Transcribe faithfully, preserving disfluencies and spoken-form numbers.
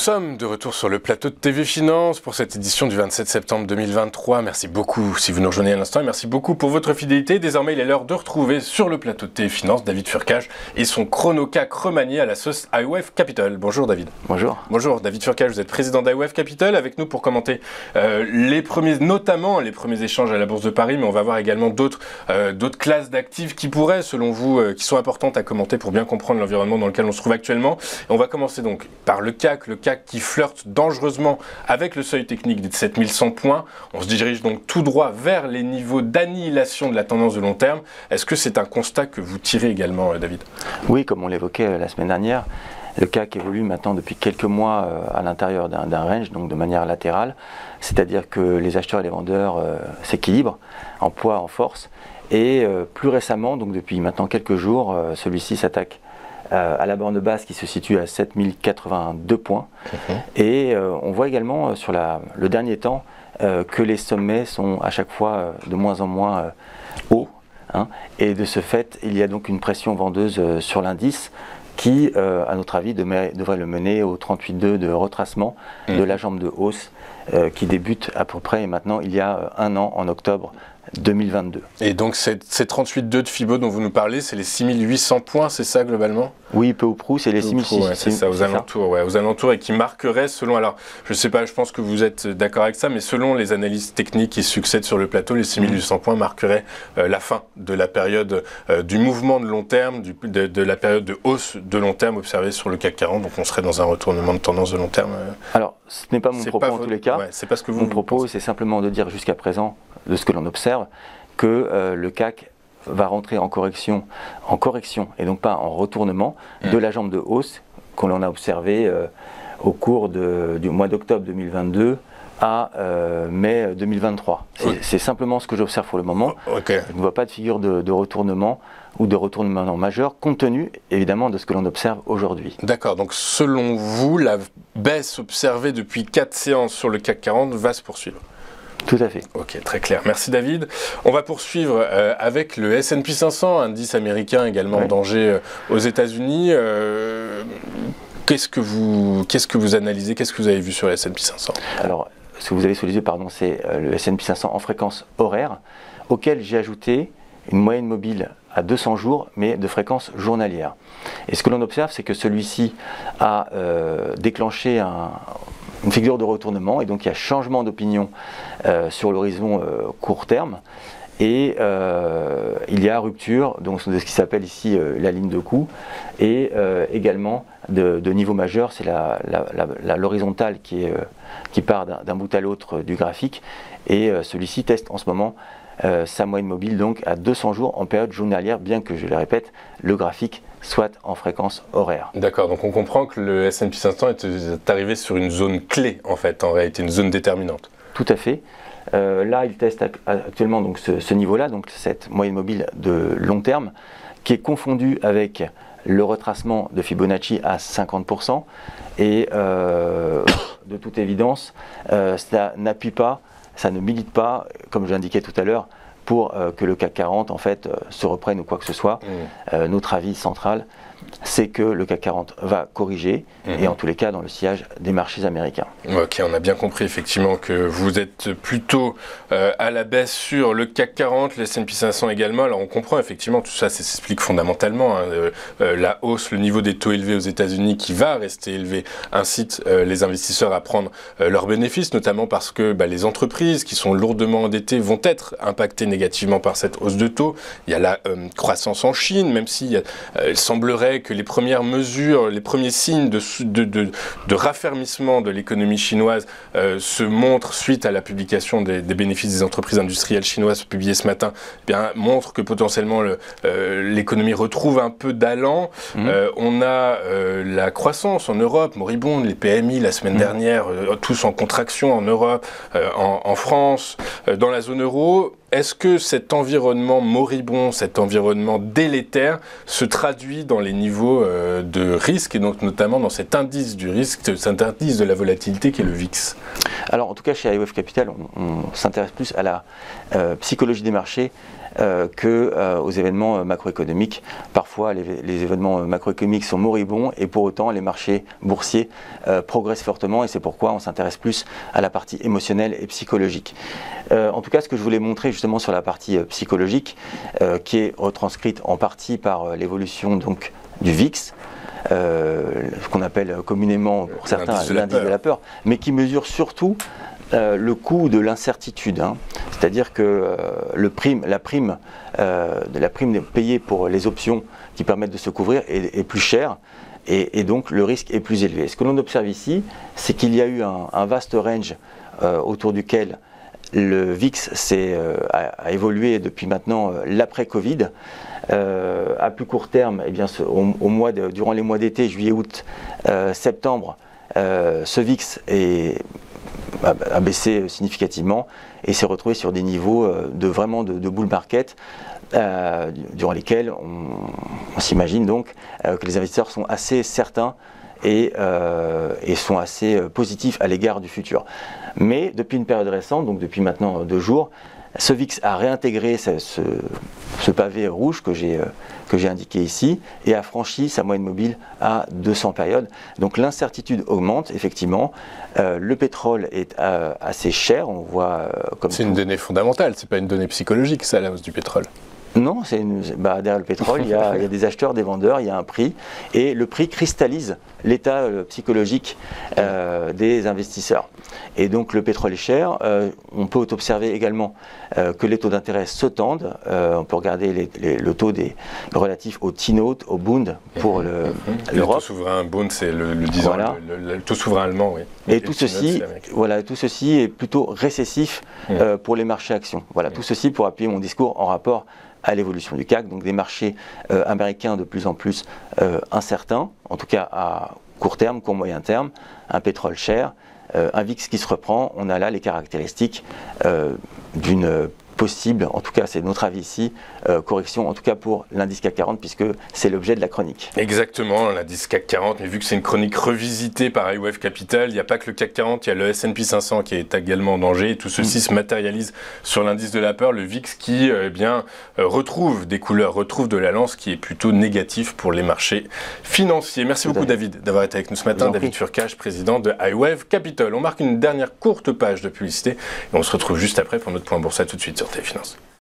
sommes de retour sur le plateau de T V Finance pour cette édition du vingt-sept septembre deux mille vingt-trois. Merci beaucoup si vous nous rejoignez à l'instant et merci beaucoup pour votre fidélité. Désormais, il est l'heure de retrouver sur le plateau de T V Finance David Furcage et son chrono-CAC remanié à la sauce I W F Capital. Bonjour David. Bonjour. Bonjour David Furcage, vous êtes président d'I W F Capital avec nous pour commenter euh, les premiers, notamment les premiers échanges à la Bourse de Paris, mais on va voir également d'autres euh, d'autres classes d'actifs qui pourraient, selon vous, euh, qui sont importantes à commenter pour bien comprendre l'environnement dans lequel on se trouve actuellement. Et on va commencer donc par le CAC, le CAC qui flirte dangereusement avec le seuil technique des sept mille cent points. On se dirige donc tout droit vers les niveaux d'annihilation de la tendance de long terme. Est-ce que c'est un constat que vous tirez également, David? Oui, comme on l'évoquait la semaine dernière, le CAC évolue maintenant depuis quelques mois à l'intérieur d'un range, donc de manière latérale, c'est-à-dire que les acheteurs et les vendeurs euh, s'équilibrent en poids, en force, et euh, plus récemment, donc depuis maintenant quelques jours, euh, celui-ci s'attaque à la borne basse qui se situe à sept mille quatre-vingt-deux points. Mmh. Et euh, on voit également euh, sur la, le dernier temps euh, que les sommets sont à chaque fois euh, de moins en moins euh, hauts. Hein, et de ce fait, il y a donc une pression vendeuse euh, sur l'indice qui, euh, à notre avis, devrait, devrait le mener au trente-huit virgule deux de retracement mmh. de la jambe de hausse euh, qui débute à peu près maintenant il y a euh, un an, en octobre deux mille vingt-deux. Et donc ces, ces trente-huit virgule deux de Fibo dont vous nous parlez, c'est les six mille huit cents points, c'est ça globalement? Oui, peu ou prou, c'est les six mille six cents. Ouais, c'est ça, aux alentours, ouais, aux alentours, et qui marquerait selon, alors je sais pas, je pense que vous êtes d'accord avec ça, mais selon les analyses techniques qui succèdent sur le plateau, les six mille huit cents points marqueraient euh, la fin de la période euh, du mouvement de long terme, du, de, de la période de hausse de long terme observée sur le CAC quarante, donc on serait dans un retournement de tendance de long terme. Euh, alors, ce n'est pas mon propos pas en tous les cas. Ouais, c'est pas ce que vous mon vous propos, c'est simplement de dire jusqu'à présent, de ce que l'on observe, que euh, le CAC va rentrer en correction, en correction et donc pas en retournement mmh. de la jambe de hausse qu'on a observé euh, au cours de, du mois d'octobre deux mille vingt-deux à euh, mai deux mille vingt-trois. C'est okay. simplement ce que j'observe pour le moment. Okay. Je ne vois pas de figure de, de retournement ou de retournement majeur, compte tenu évidemment de ce que l'on observe aujourd'hui. D'accord, donc selon vous, la baisse observée depuis quatre séances sur le CAC quarante va se poursuivre? Tout à fait. Ok, très clair. Merci David. On va poursuivre euh, avec le S and P cinq cents, indice américain également ouais. en danger euh, aux États-Unis. Euh, qu'est-ce que vous, qu'est-ce que vous analysez? Qu'est-ce que vous avez vu sur le S and P cinq cents? Alors, ce que vous avez sous les yeux, pardon, c'est euh, le S and P cinq cents en fréquence horaire, auquel j'ai ajouté une moyenne mobile à deux cents jours, mais de fréquence journalière. Et ce que l'on observe, c'est que celui-ci a euh, déclenché un, une figure de retournement, et donc il y a changement d'opinion euh, sur l'horizon euh, court terme, et euh, il y a rupture donc, de ce qui s'appelle ici euh, la ligne de coup, et euh, également de, de niveau majeur, c'est la, la, la, la, l'horizontale qui, est, euh, qui part d'un bout à l'autre du graphique, et euh, celui-ci teste en ce moment Euh, sa moyenne mobile donc à deux cents jours en période journalière, bien que je le répète, le graphique soit en fréquence horaire. D'accord, donc on comprend que le S and P cinq cents est, est arrivé sur une zone clé en fait, en réalité, une zone déterminante. Tout à fait. Euh, là, il teste actuellement donc ce, ce niveau-là, donc cette moyenne mobile de long terme, qui est confondue avec le retracement de Fibonacci à cinquante pour cent, et euh, de toute évidence, euh, ça n'appuie pas, ça ne milite pas, comme je l'indiquais tout à l'heure, pour euh, que le CAC quarante en fait euh, se reprenne ou quoi que ce soit. Mmh. Euh, notre avis central, c'est que le CAC quarante va corriger, mmh. et en tous les cas dans le sillage des marchés américains. Ok, on a bien compris effectivement que vous êtes plutôt euh, à la baisse sur le CAC quarante, le S and P cinq cents également. Alors on comprend effectivement, tout ça, ça s'explique fondamentalement. Hein, euh, euh, la hausse, le niveau des taux élevés aux États-Unis qui va rester élevé incite euh, les investisseurs à prendre euh, leurs bénéfices, notamment parce que bah, les entreprises qui sont lourdement endettées vont être impactées négativement par cette hausse de taux. Il y a la euh, croissance en Chine, même si euh, il semblerait que les premières mesures, les premiers signes de, de, de, de raffermissement de l'économie chinoise euh, se montrent suite à la publication des, des bénéfices des entreprises industrielles chinoises publiées ce matin, eh bien, montrent que potentiellement le, euh, l'économie retrouve un peu d'allant. Mmh. Euh, on a euh, la croissance en Europe, moribonde, les P M I la semaine mmh. dernière, euh, tous en contraction en Europe, euh, en, en France, euh, dans la zone euro. Est-ce que cet environnement moribond, cet environnement délétère se traduit dans les niveaux euh, de risque, et donc notamment dans cet indice du risque, cet indice de la volatilité qui est le V I X? Alors en tout cas chez iWave Capital, on, on s'intéresse plus à la euh, psychologie des marchés euh, que euh, aux événements macroéconomiques. Parfois les, les événements macroéconomiques sont moribonds et pour autant les marchés boursiers euh, progressent fortement, et c'est pourquoi on s'intéresse plus à la partie émotionnelle et psychologique. Euh, en tout cas, ce que je voulais montrer justement sur la partie euh, psychologique, euh, qui est retranscrite en partie par euh, l'évolution donc du V I X, Euh, ce qu'on appelle communément pour certains l'indice de, de la peur, mais qui mesure surtout euh, le coût de l'incertitude. Hein. C'est-à-dire que euh, le prime, la prime, euh, de la prime payée pour les options qui permettent de se couvrir est, est plus chère, et, et donc le risque est plus élevé. Ce que l'on observe ici, c'est qu'il y a eu un, un vaste range euh, autour duquel le V I X euh, a, a évolué depuis maintenant euh, l'après-Covid. Euh, à plus court terme, eh bien, ce, au, au mois de, durant les mois d'été, juillet, août, euh, septembre, euh, ce V I X est, a, a baissé significativement et s'est retrouvé sur des niveaux euh, de vraiment de, de bull market, euh, durant lesquels on, on s'imagine donc euh, que les investisseurs sont assez certains et, euh, et sont assez positifs à l'égard du futur. Mais depuis une période récente, donc depuis maintenant deux jours, ce V I X a réintégré ce, ce, ce pavé rouge que j'ai euh, que j'ai indiqué ici et a franchi sa moyenne mobile à deux cents périodes. Donc l'incertitude augmente effectivement. Euh, le pétrole est euh, assez cher, on voit euh, comme c'est une donnée fondamentale, c'est pas une donnée psychologique, ça, la hausse du pétrole. Non, c'est une, bah, derrière le pétrole, il y, a, il y a des acheteurs, des vendeurs, il y a un prix, et le prix cristallise l'état euh, psychologique euh, des investisseurs. Et donc le pétrole est cher. Euh, on peut observer également euh, que les taux d'intérêt se tendent. Euh, on peut regarder les, les, le taux des relatifs au T-note, au Bund pour le, mmh. l'Europe. Le taux souverain Bund, c'est le, le, disant, voilà. le, le, le taux souverain allemand, oui. Et, et tout ceci, voilà, tout ceci est plutôt récessif mmh. euh, pour les marchés actions. Voilà, mmh. tout ceci pour appuyer mon discours en rapport à l'évolution du C A C, donc des marchés euh, américains de plus en plus euh, incertains, en tout cas à court terme, court moyen terme, un pétrole cher, euh, un V I X qui se reprend. On a là les caractéristiques euh, d'une possible, en tout cas c'est notre avis ici, euh, correction, en tout cas pour l'indice C A C quarante, puisque c'est l'objet de la chronique. Exactement, l'indice C A C quarante, mais vu que c'est une chronique revisitée par iWave Capital, il n'y a pas que le C A C quarante, il y a le S and P cinq cents qui est également en danger, et tout ceci mmh. se matérialise sur l'indice de la peur, le V I X qui eh bien, euh, retrouve des couleurs, retrouve de l'allant, ce qui est plutôt négatif pour les marchés financiers. Merci tout beaucoup David d'avoir été avec nous ce matin, David Furcage, président de iWave Capital. On marque une dernière courte page de publicité, et on se retrouve juste après pour notre point boursier tout de suite sur Téléfinance.